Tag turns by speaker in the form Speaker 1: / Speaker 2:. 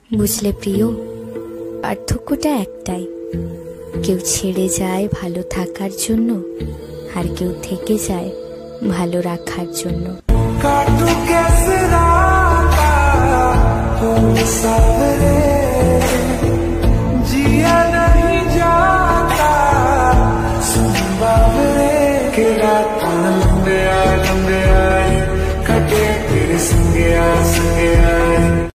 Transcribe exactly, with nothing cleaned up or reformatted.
Speaker 1: বুঝলে প্রিয়, পার্থক্যটা একটাই, কেউ ছেড়ে যায় ভালো থাকার জন্য, আর কেউ থেকে যায় ভালো রাখার জন্য।
Speaker 2: काटू कैसे राता सावरे, जिया नहीं जाता सुन बावरे के रात लंबे आ लंबे आए कटे तेरे संगे आ संगे आ।